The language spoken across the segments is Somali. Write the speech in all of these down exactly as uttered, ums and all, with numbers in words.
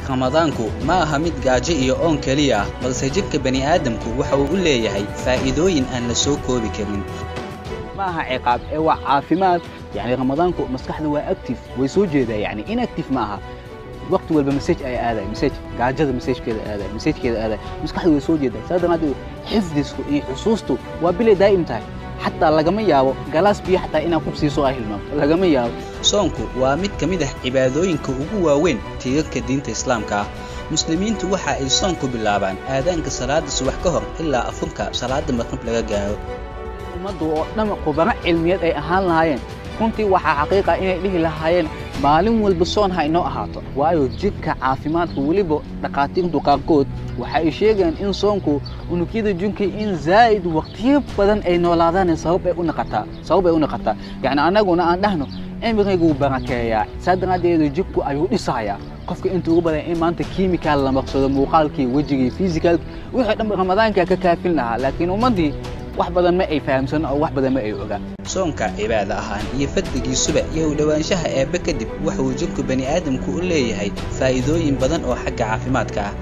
ramadaanku ma aha mid gaajo iyo oon kaliya ah balse jidhka bani aadamku waxa uu u leeyahay faa'iidooyin aan la soo koobi karin ما ها عقاب أو عافمات يعني رمضان كو مسكح ذو أكتف ويسوجي ذا يعني إن أكتف معها وقت والبمسج أي هذا مسج قاعد جذا مسج كذا هذا مسج كذا هذا مسكح ذو يسوجي ذا هذا ما دو حفظ حصوصته وبلا دائم تاعي حتى لقمية جلاس بيه حتى إنا كوبسي سؤال المام لقمية soonku waa mid kamid ah cibaadooyinka ugu waaweyn tiirarka diinta Islaamka muslimiintu waxa ay soonku bilaabaan aadaanka salaada subax ka hor ilaa afunka salaada maqrib laga gaaro umadu oo dhama qubara cilmiyeed ay ahaan lahaayeen runtii waxa xaqiiqa inay dhihi lahaayeen maalin walba soon ha inoo ahaato waayo jidhka caafimaadku waliba dhaqaatiirtu qaarkood waxa ay sheegaan in soonku unugyada jinka in zaid waqtiyo badan ay noolaadaan sabab ay u naqataa sabab ay u naqataa yani anaguna aan dhahno emrigu barakeeya sadanadeedu jidhku ayuu dhisayaa qofka inta ugu badan in maanta chemical la maqsado muuqaalkii wajigii physical wixii dhan ramadaanka ka kaafin lahaa laakiin ummadii wax badan ma ay fahamsan oo wax badan ma ay ogaan soonka cibaado ahaan iyo fadligiisuba iyo dhawaanshaha eebbe kadib waxa uu jidhku bani aadamku u leeyahay faa'iidooyin badan oo xagga caafimaadka ah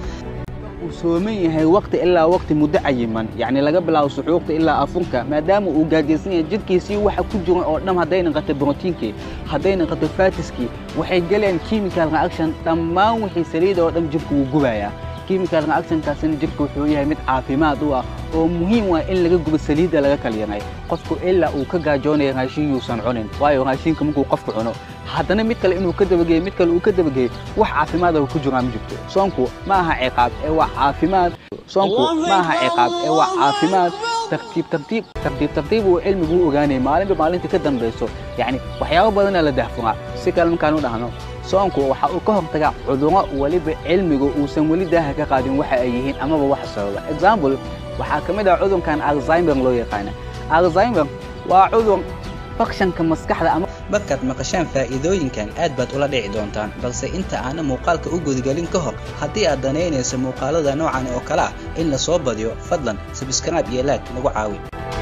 وسومي هي وقت إلا وقت مدعيما يعني لقى بلا صحوق إلا أفنك ما دام وجاجسني جد كيسي واحد كجوا قدام هدينا قت بروتينكي هدينا قت فاتسكي وحيجلين كيميكال رياكشن تمام وحي سريد قدام جبك وجبايا كيميكال رياكشن كاسن جبك وحويها مت عافيمات هو ومهم وإن لقى جب السريد لقى كليناي قفكوا إلا وكجاجوني غاشي يصنعون وايو غاشين كم كو قفكوا عنو حتى نمتكل إنه كده بجي متكل وكده بجي وح عافيمات وكجوا عم جبته صانكو ما ها عقاب أو عافيمات صانكو ما ها عقاب أو عافيمات ترتيب ترتيب ترتيب ترتيب وعلم جو أغاني مالين بمالين تكدم بيسو يعني وحياة بدنا لدهفنا سكال مكانو دهنو صانكو وحقو كهم تجا عذراء ولي بعلم جو وسم ولي ده كقادم وح أيهين أما بوح الصلاة example وحكم ده عذر كان ألزايمر لو يقانا ألزايمر وعذر فقشن كمسكح ده أما markaad maqashaan faa'iidooyinkan aad baad ula dhici doontaan balse inta aan muuqaalka u gudgalin ka hor hadii aad daneynayso muuqaalada noocan oo kala in la soo badiyo fadlan subscribe iyo like nagu caawi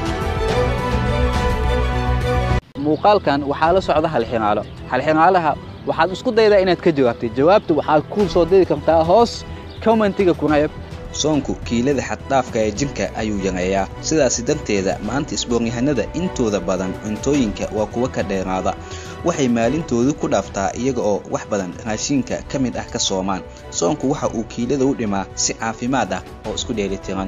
muuqaalkan waxa la socda hal xinaalo hal xinaalaha waxaad isku daydaa inaad ka jawaabtid jawaabtu waxaad ku soo diri kartaa hoos commentiga ku reeb soonku kiilada xad dhaafka ee jinka ayuu yareeyaa sidaas danteeda maanta isbooryahanada intooda badan cuntooyinka waa kuwa ka dheeraada waxay maalintoodu ku dhaaftaa iyaga oo wax badan raashinka kamid ah ka soomaan soonku waxa uu kiilada u dhimaa si caafimaad ah oo isku dheelitiran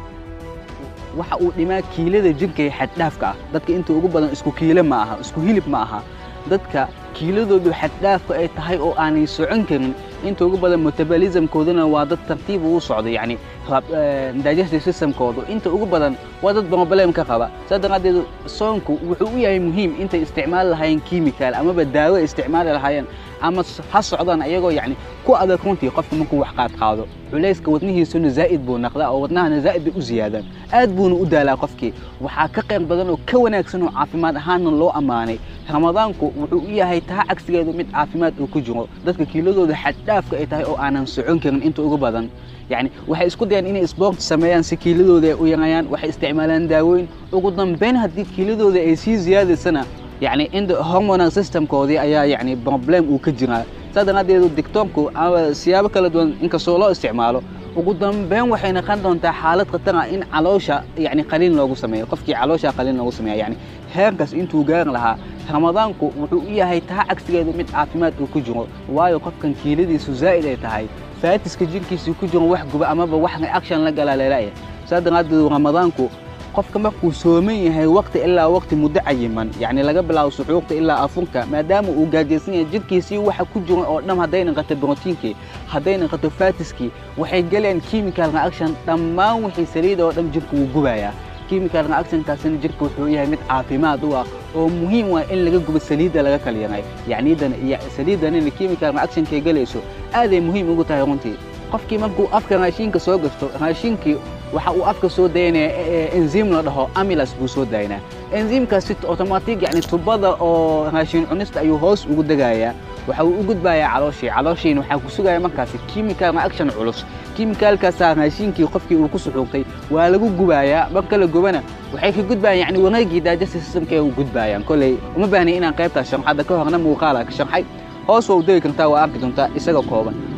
waxa uu dhimaa kiilada jinka ee xad dhaafka ah dadka inta ugu badan isku kiilo ma aha isku hilib ma aha dadka kiiladoodu xad dhaafka ay tahay oo aanay socon karin inta ugu badan metabolism koodana waa dad tartiib u socdo yani digestive system koodu inta ugu badan waa dad problem ka qaba sadaqadeedu soonku wuxuu u yahay muhiim inta isticmaal lahayn chemical ama daawo isticmaal lahayn ama ha socdaan ayagoo yani ku adag runtii qofka markuu wax qaad qaado culayska wadnihiisuna zaa'id buu noqdaa oo wadnaha zaa'id u ziyaadaan aad buu u daalaa qofkii waxa ka qeyb badan oo ka wanaagsan oo caafimaad ahaan loo amaanay ramadaanku wuxuu u yahay taa cagsigeedu mid caafimaad uu ku jiro dadka kiiladooda xad dhaafka ay tahay oo aanan socon karin inta ugu badan يعني waxay isku dayaan inay sport sameeyaan si kiiladooda u yareeyaan waxay isticmaalaan daawooyin ugu dambeyn hadii kiiladooda ay si ziyaadisana يعني in the hormonal system koodii ayaa يعني problem uu ka jiraa sadanadeedu diktoonku ama siyaabo kala duwan inka soo loo isticmaalo ugu dambeyn waxay noqon doontaa xaalad khatar ah in caloosha يعني qaliin loogu sameeyo qofkii caloosha qaliin loogu sameeyo يعني heerkaas intuu gaar lahaa ramadaanku wuxuu u yahay taa cagsigeedu mid caafimaad uu ku jiro waayo qofkan kiiladiisu zaa'id ay tahay فاتسك جنكيسي كجون واحد جبا أما بواحد أكشن لقى لا لا لا صدق هذا رمضانكو قف كما كوسومي هي وقت إلا وقت مدعيما يعني لقى بلا صحوق إلا أفنك ما دام وجاجسني جنكيسي واحد كجون قدام هدينا قت بروتينكي هدينا قت فاتسكي وحيجلين كيميكال رياكشن تمام وحي سريد قدام جنك وجبايا كيميكال رياكشن كاسن جنك وحويها مت عافيمات هو ومهم وإن لقى جب السليد لقى كليناي يعني ده سليد إن الكيميكال رياكشن كيجلسوا هذا مهم وقتها يرونتي qofkii markuu afka raashinka soo gasto raashinkii waxa uu afka soo deynaa enzyme la dhaho amylase buu soo deynaa enzymkaasi automatic yani tubada oo raashin cunista ayuu hoos ugu dagayaa waxa uu u gudbayaa calooshii calooshiina waxa ku sugaya markaas chemical reaction culus chemicalkaas raashinkii qofkii uu ku suxuuqtay waa lagu gubayaa marka la gubana waxay ka gudbayaan yani wareegii digestive systemka uu gudbayaan kulay uma baahni inaan qaybta sharxada ka horna muuqaala ka sharxay hoos oo deegi kartaa waa arki doontaa isaga kooban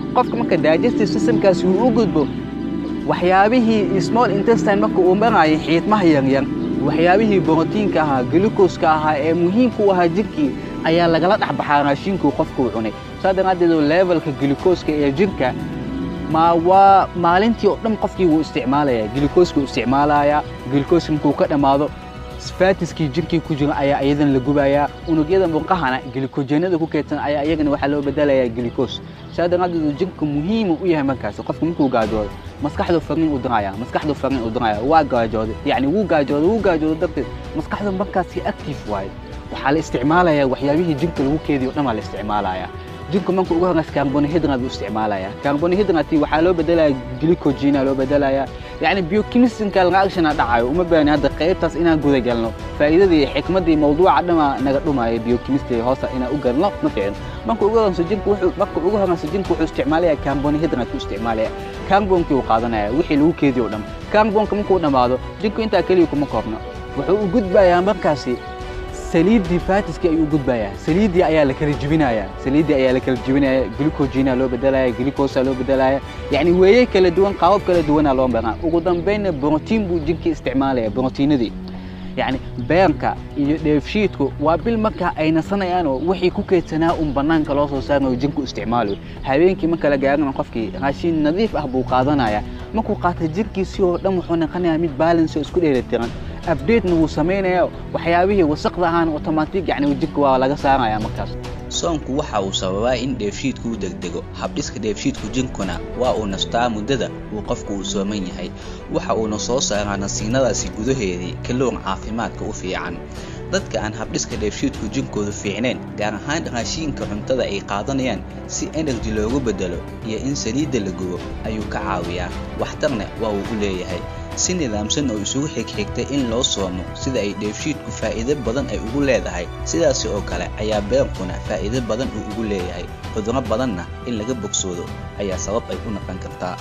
qofka marka digestive systemkaasi uu u gudbo waxyaabihii small intestine marka uu marayo xiidmaha yaryar waxyaabihii borotiinka ahaa glucose-ka ahaa ee muhiimka u ahaa jirkii ayaa lagala dhex baxaa raashinkuu qofku u cunay saa daraadeed levelka glucose-ka ee jirka ma waa maalintii oo dhan qofkii wuu isticmaalayaa glucose-ka isticmaalayaa glucose markuu ka dhamaado fatiskii jirkii ku jira ayaa iyadan la gubayaa unugyada murqahana glycogenada ku keedsan ayaa iyagana waxaa loo bedelayaa glucose saa daraadeed jirka muhiim u yahay markaas qofka markuu gaajoodo maskaxdu fariin u diraya maskaxdu fariin u diraya waa gaajooday yani wuu gaajooday wuu gaajooday darteed maskaxdu markaasi active waaye waxaa la isticmaalayaa waxyaabihii jirka lagu keediyo dhan la isticmaalayaa jirku marka ugu horreys carbohydrate uu isticmaalayaa carbohydrate waxaa loo bedelayaa glycogen loo bedelayaa يعني biochemical reaction dhacayo uma baahan hadda qaybtaas inaan guda galno faa'iidadii xikmadii mawduuca dhama naga dhumayo biochemistry hoosta inaan u galno ma fiicno marka ugu horreys jirku wuxuu marka ugu horreys jirku wuxuu isticmaalayaa carbohydrate uu isticmaalaya carbonki uu qaadanaya wixii lagu keediyo dhan carbonka markuu dhamaado jirku inta kaliya kuma koobno wuxuu u gudbayaa markaasi saliidii fatiski ayuu gudbayaa saliidii ayaa la kala jibinayaa saliidii ayaa la kala jibinayaa glycogen loo bedelayaa glucose loo bedelayaa yani weeye kala duwan qaabab kala duwan loo baahan ugu dambeyn protein buu jirka isticmaalaya proteinadii yani beerka iyo dheefshiidku waa bil marka ay nasanayaan oo wixii ku keedsanaa un banaanka loo soo saarno jirku isticmaalo habeenkii marka la gaarin qofkii raashin nadiif ah buu qaadanaya markuu qaato jirkiisii oo dhan wuxuu noqonayaa mid balance oo isku dheelitiran update wuu sameeynaya waxyaabihii wasaqda ahaan automatic yani jirka waa laga saaraya markaas soonku waxa uu sababaa in dheefshiidku uu degdego habdhiska dheefshiidku jinkuna waa uu nastaa muddada uu qofku uu sooman yahay waxa uu soo saaraa nasiinadaasi gudaheedii kaloon caafimaadka u fiican dadka aan habdhiska dheefshiidku jinkoodu fiicneen gaar ahaan raashinka cuntada ay qaadanayaan si energy loogu bedelo iyo in saliidda la gubo ayuu ka caawiyaa waxtarna waa uu u leeyahay si nidaamsan oo isugu xigxigtay in loo soomo sida ay dheefshiidku faa'iido badan ay ugu leedahay sidaas oo kale ayaa beerkuna faa'iido badan uu ugu leeyahay cudurro badanna in laga bogsoodo ayaa sabab ay u noqon kartaa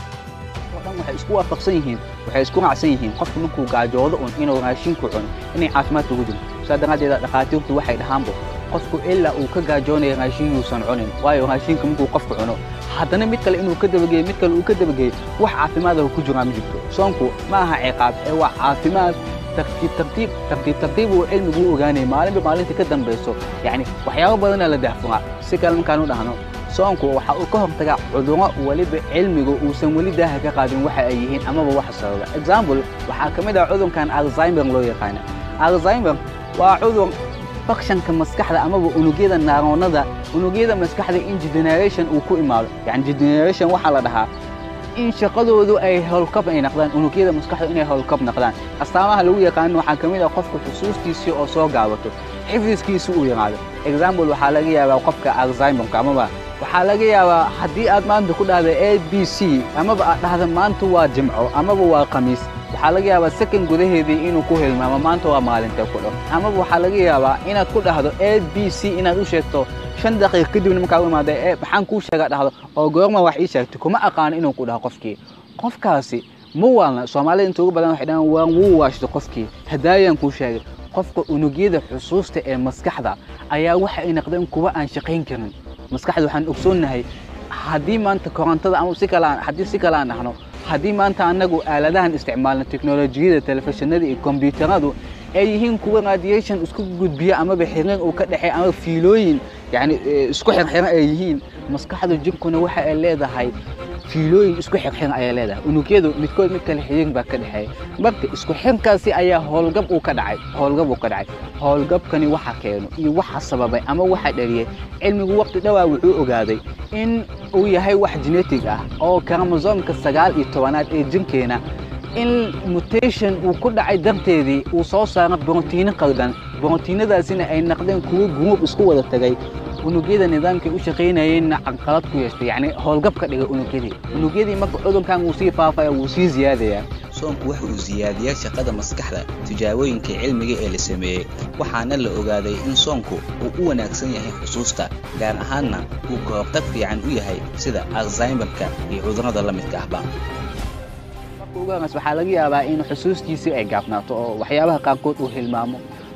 waxay isku waafaqsan yihiin waxay isku raacsan yihiin qofka markuu gaajoodo oo inuu raashinku cuno inay caafimaad ugu jirto saadanadeeda dhaqaatiirtu waxay dhahaanbo qofku ilaa uu ka gaajoonayo raashin uusan cunin waayo raashinka markuu qofku cuno haddana mid kale inuu ka dabageeyo mid kale uu ka dabageeyo wax caafimaad ah ku jira ma jirto soonku ma aha ciqaab ee waa caafimaad tartiib tartiib tartiib tartiib uu cilmigu u ogaanay maalinba maalinta ka dambayso yani waxyaabo badan la dahfuraa si kale markaan u dhahno soonku waxa uu ka hortagaa cudurro waliba cilmigu uusan wali daaha ka qaadin waxa ay yihiin amaba wax sababa example waxa kamid ah cudurkan Alzheimer loo yaqaan Alzheimer waa cudur function-ka maskaxda amaba unugyada neuronada unugyada maskaxda in degeneration uu ku imaado yani degeneration waxa la dhahaa in shaqadoodu ay hawlkab ay noqdaan unugyada maskaxda inay hawlkab noqdaan astaamaha lagu yaqaan waxa kamid ah qofka xusuustiisa oo soo gaabato xifdiskiisu uu yiraahdo example waxa laga yaabaa qofka Alzheimer amaba waxa laga yaabaa haddii aad maanta ku dhahdo A B C amaba aad dhahdo maanta waa jimco amaba waa khamiis waxa laga yaabaa second gudaheedii inuu ku hilmaamo maanta waa maalinta ku dhaw amaba waxa laga yaabaa inaad ku dhahdo A B C inaad u sheegto shan daqiiqo kadib markaa u imaado ee waxaan ku sheegaa dhahdo oo goorma wax ii sheegtay kuma aqaan inuu ku dhaho qofkii qofkaasi ma waalna Soomaalida inta ugu badan waxay dhahaan waan wuu waashto qofkii hadaayan ku sheegay qofka unugyada xusuusta ee maskaxda ayaa waxa ay noqdeen kuwa aan shaqayn karin maskaxda waxaan ogsoonahay haddii maanta korontada ama si kale aan haddii si kale aan ahno haddii maanta anagu aaladahan isticmaalno teknolojiyada telefishinada iyo kombiyuutaradu ay yihiin kuwa radiation isku gudbiya ama xiriir uu ka dhaxay ama fiilooyin yani isku xirxiran ay yihiin maskaxda jirkuna waxa ay leedahay fiilooyin isku xirxiran ay leedahay unugyadu midkood mid kale xiriir baa ka dhaxay marka isku xirkaasi ayaa howlgab uu ka dhacay howlgab uu ka dhacay howlgabkani waxa keeno iyo waxa sababay ama waxa dhaliyay cilmigu waqti dhawaa wuxuu ogaaday in uu yahay wax genetic ah oo chromosome-ka sagaal iyo tobanaad ee jinkeena in mutation uu ku dhacay darteedii uu soo saaro borotiino qaldan borotiinadaasina ay noqdeen kuwo group isku wada tagay unugyada nidaamka u shaqeynayeen caqalad ku yeeshtay yani howlgab ka dhigay unugyadii unugyadii marka cudurkan uu sii faafaya uu sii ziyaadaya soonku waxa uu ziyaadiyaa shaqada maskaxda tijaabooyinka cilmiga ee la sameeyay waxaana la ogaaday in soonku uu u wanaagsan yahay xusuusta gaar ahaanna uu ka hortag fiican u yahay sida Alzheimer-ka iyo cudurrada la midka ahba ugaas waxa laga yaabaa in xusuustiisa ay gaabnaato oo waxyaabaha qaarkood uu hilmaamo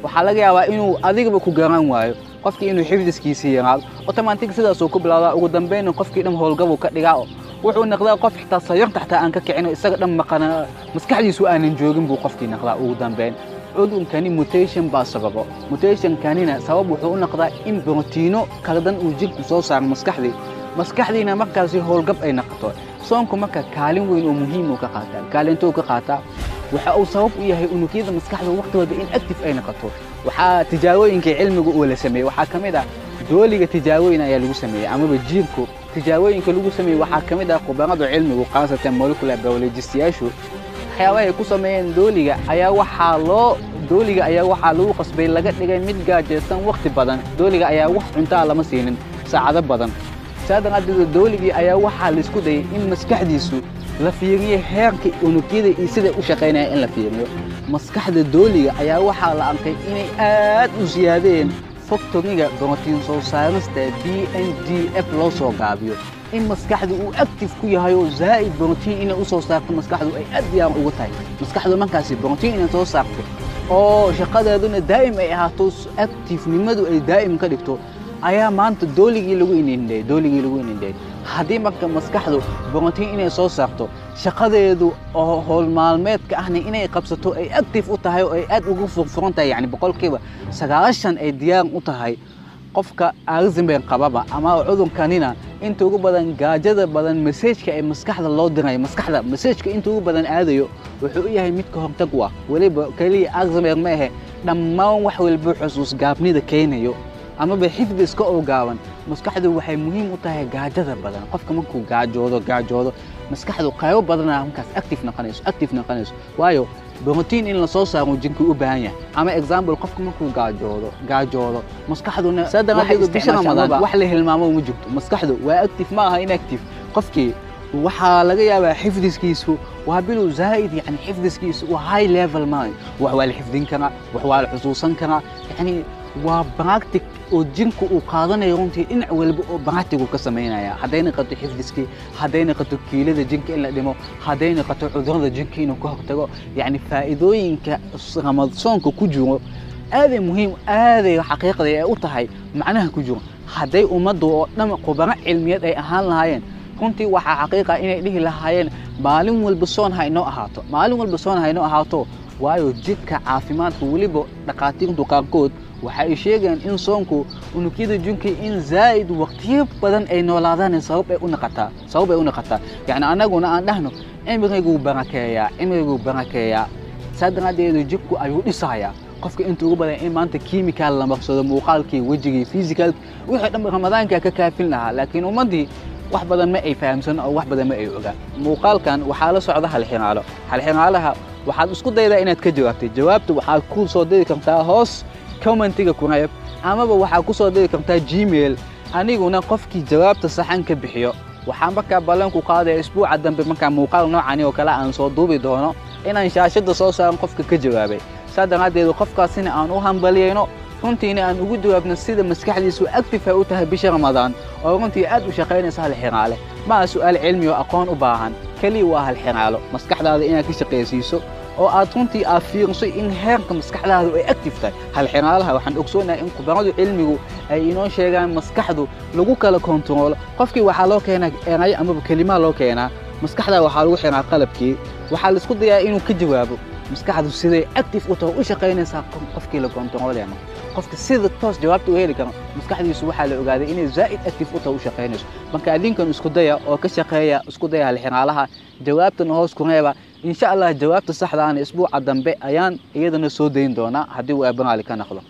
waxaa laga yaabaa inuu adigaba ku garan waayo qofkii inuu xifdiskiisa yaraado automatic sidaas uu ku bilaawdaa ugu dambeyn qofkii dhan howlgab ka dhigaa wuxuu noqdaa qof xitaa sayarta xitaa aan ka kicin isaga dhan maqana maskaxdiisu aanan joogin buu qofkii noqdaa ugu dambeyn cudurkani mutation baa sababo mutationkanina sabab wuxuu u noqdaa in borotiino qaldan uu jirku soo saaro maskaxdii maskaxdiina markaasi howlgab ay noqoto soonku marka kaalin weyn oo muhiim u ka qaataa kaalinta uu ka qaataa waxa uu sabab u yahay unugyada maskaxda waqtigooda in active ay noqoto waxaa tijaabooyinka cilmiga oo la sameeyay waxaa kamid ah dooliga tijaabooyin ayaa lagu sameeyay amaba jiirku tijaabooyinka lagu sameeyay waxaa kamid ah khubarada cilmiga qaasatan molecular biologists-yaashu waxyaabaha ay ku sameeyeen dooliga ayaa waxaa loo dooliga ayaa waxaa lagu qasbay laga dhigay mid gaajeysan waqti badan dooliga ayaa wax cuntaa lama siinin saacado badan saadan hadda dooligii ayaa waxaa la isku dayay in maskaxdiisu la fiiriyo heerka unugyada iyo sida u shaqeynaya in la fiiriyo maskaxda dooliga ayaa waxaa la arkay inay aad u siyaadeen faktoriga borotiin soo saarista B N D F loo soo gaabiyo in maskaxdu uu active ku yahay oo zaid borotiin inay u soo saarto maskaxdu ay aad diyaar ugu tahay maskaxdu markaasi borotiin inay soo saarto oo shaqadeeduna daa'im ay ahaato active nimadu ay daa'im ka dhigto ayaa maanta dooligii lagu inindhay dooligii lagu inindhay haddii marka maskaxdu borotiin inay soo saarto shaqadeedu oo howl maalmeedka ahna inay qabsato ay active u tahay oo ay aad ugu furfuran tahay yani boqolkiiba sagaashan ay diyaar u tahay qofka Alzheimer qababa ama cudurkanina inta ugu badan gaajada badan message-ka ay maskaxda loo diray maskaxda message-ka inta ugu badan aadayo wuxuu yahay mid ka hortag ah waliba kaliya Alzheimer ma aha dhammaan wax walba xusuus gaabnida keenayo ama ba xifdi iska oo gaaban maskaxdu waxay muhiim u tahay gaajada badan qofka markuu gaajoodo gaajoodo maskaxdu qaybo badan markaas active noqonayso active noqonayso waayo borotiin in la soo saaro jinku u baahan yahay ama example qofka markuu gaajoodo gaajoodo maskaxduna sadaqada bisha Ramadan wax la hilmaamo ma jirto maskaxdu waa active ma aha inactive qofkii waxa laga yaabaa xifdiskiisu waa bilow zaid yani xifdiskiisu waa high level ma wax waa la xifdin karaa wax waa la xusuusan karaa yani waa practic oo jinku uu qaadanayo runtii dhinac walba oo practic ka sameynaya hadayna qato xifdiski hadayna qato kiilada jinka in la dhimo hadayna qato cudurada jinka inuu ka hortago yani faa'iidooyinka Ramadaanka ku jiro aad muhiim aad xaqiiqada ay u tahay macnaha ku jiro haday ummaddu oo dhan khubaro cilmiyeed ay ahaan lahaayeen runtii waxa xaqiiqa inay dhihi lahaayeen maalin walba soon hayno ahaato maalin walba soon hayno ahaato waayo jidka caafimaadka waliba dhaqaatiirtu qaarkood waxa ay sheegaan in soonku unugyada jinka in zaid waqtiyo badan ay noolaadaan sabab ay u naqataa sabab ay u naqataa yani anaguna aan dhahno cimrigu barakeeya cimrigu barakeeya sadaqadeedu jinku ayuu dhisayaa qofka inta ugu badan in maanta chemical la maqsado muuqaalkii wajigii physical wixii dhan Ramadaanka ka kaafin lahaa laakiin ummadii wax badan ma ay fahamsan oo wax badan ma ay ogaa muuqaalkan waxa la socda hal xinaalo hal xinaalaha waxaad isku daydaa inaad ka jawaabtay jawaabtu waxa ku soo diri kartaa hoos commentiga ku reeb ama waxa ku soo diri kartaa Gmail aniguna qofkii jawaabta saxan ka bixiyo waxaan markaa ballan ku qaaday isbuuca dambe markaa muuqaal noocan oo kala aan soo duubi doono inaan shaashada soo saaran qofka ka jawaabay sadaqadeedu qofkaasina aan u hambaliyayno runtiina aan ugu jawaabno sida maskaxdiisu active u tahay bisha Ramadaan oo runtii aad u shaqeynaysa hal xiraale ma su'aal cilmi oo aqoon u baahan kaliya waa hal xiraalo maskaxdaada inaad ka shaqeysiiso oo aad runtii aad fiirso in heerka maskaxdaadu ay active tahay hal xiraalaha waxaan ogsoonahay in khubaradu cilmigu ay inoo sheegaan maskaxdu lagu kala control qofkii waxa loo keenaa eray ama kalimaad loo keenaa maskaxda waxa lagu xiraa qalabkii waxa la isku dayaa inuu ka jawaabo maskaxdu siday active u tahay u shaqeynaysa qofkii la controlaya qofka sida toos jawaabta u heli karo maskaxdiisu waxa la ogaaday inay zaid active u tahay u shaqeynayso marka adinkan isku daya oo ka shaqeeya isku daya hal xiraalaha jawaabtana hoos ku reeba إن شاء الله جوابت الصح ده عن أسبوع عدم بق أيان إيدنا سودين دونا هدي وأبنا على كنا خلا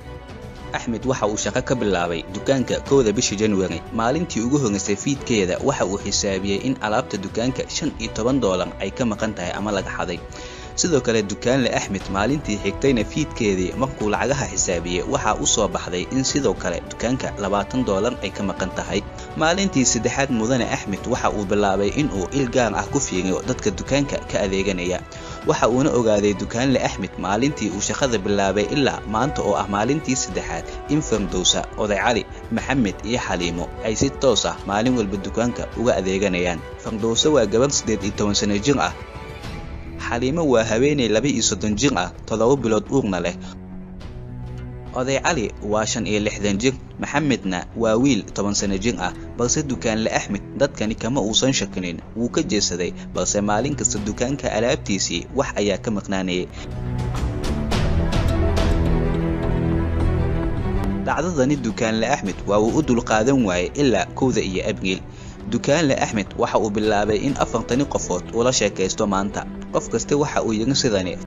أحمد waxa uu shaqo ka bilaabay dukaanka kooda bishii January maalintii ugu horeysay fiidkeeda waxa uu xisaabiyay in alaabta dukaanka shan iyo toban doolar ay ka maqan tahay ama laga xaday sidoo kale dukaanle Ahmed maalintii xigtayna fiidkeedii markuu lacagaha xisaabiyay waxa uu soo baxday in sidoo kale dukaanka labaatan doolar ay ka maqan tahay maalintii saddexaad mudane Ahmed waxa uu bilaabay in uu il gaar ah ku fiiriyo dadka dukaanka ka adeeganaya waxa uu na ogaaday dukaanle Ahmed maalintii uu shaqada bilaabay ilaa maanta oo ah maalintii saddexaad in Firdawsa Oday Cali Maxamed iyo Xaliimo ay si toos ah maalin walba dukaanka uga adeeganayaan Firdawsa waa gabar siddeed iyo toban sano jir ah Xaliimo waa haweeney laba iyo soddon jir ah todoba bilood uurna leh oday cali waa shan iyo lixdan jir maxamedna waa wiil toban sano jir ah balse dukaanle axmed dadkani kama uusan shakinin wuu ka jeesaday balse maalin kasta dukaanka alaabtiisii wax ayaa ka maqnaanayay dacdadani dukaanle axmed waa uu u dulqaadan waayay ilaa kowda iyo abriil dukaanle axmed waxa uu bilaabay in afartan qofood uu la sheekaysto maanta qof kasta waxa uu yiri sidani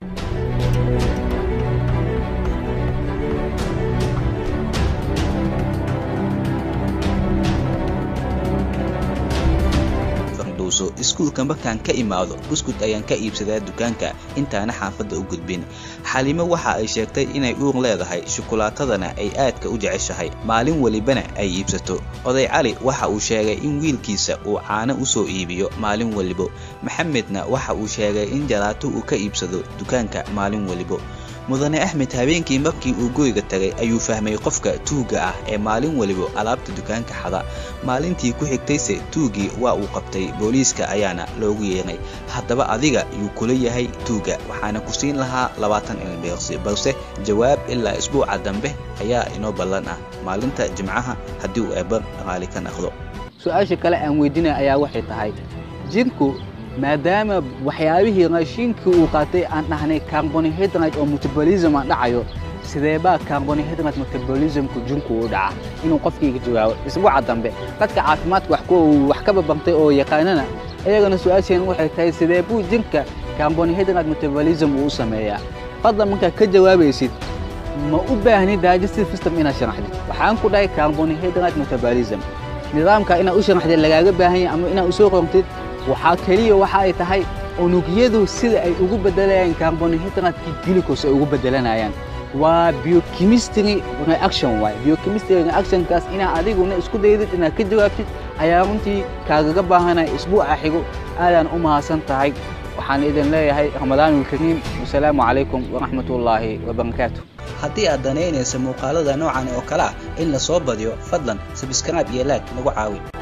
iskuulka markaan ka imaado buskud ayaan ka iibsadaa dukaanka intaana xaafadda u gudbin xalimo waxa ay sheegtay inay uur leedahay shukulaatadana ay aadka u jeceshahay maalin walibana ay iibsato oday cali waxa uu sheegay in wiilkiisa uu caano u soo iibiyo maalin walibo maxamedna waxa uu sheegay in jalaato uu ka iibsado dukaanka maalin walibo mudane axmed habeenkii markii uu guriga tagay ayuu fahmay qofka tuuga ah ee maalin waliba alaabta dukaanka xada maalintii ku xigtayse tuugii waa uu qabtay booliiska ayaana loogu yeeray haddaba adiga yuu kula yahay tuuga waxaana ku siin lahaa labaatan ilbiriqsi balse jawaab ilaa isbuuca dambe ayaa inoo ballan ah maalinta jimcaha haddii uu eebba raali ka noqdo su'aasha kale aan weydiinay ayaa waxay tahay jinku maadaama waxyaabihii raashinkii uu qaatay aan dhahnay carbohydrate oo metabolism aan dhacayo sidee baa carbohydrate metabolismku jinku u dhaca inuu qofkiiga jawaabo isbuuca dambe dadka caafimaadka wax ku wax ka babantay oo yaqaanana ayagana su'aasheen waxay tahay sidee buu jinka carbohydrate metabolism uu sameeyaa fadlan marka ka jawaabaysid ma u baahni digestive system ina sharaxdid waxaan ku dhahay carbohydrate metabolism nidaamka ina u sharaxdid lagaaga baahan yahay ama ina u soo qortid waxa kaliya waxa ay tahay unugyadu sida ay ugu bedelayaan carbohydrate glucose ay ugu bedelanayaan waa biochemistry reaction way biochemistry reaction kaas ina adiguna isku daydid ina ka jawaabtid ayaa runtii kaaga baahanay isbuuca xigo aadan u mahadsan tahay waxaan idin leeyahay ramadaanul kariim wassalaamu calaykum wa rahmatullaahi wa barakaatuh haddii aad danaynayso muuqaalada noocan oo kala in la soo badiyo fadlan subscribe iyo like nagu caawi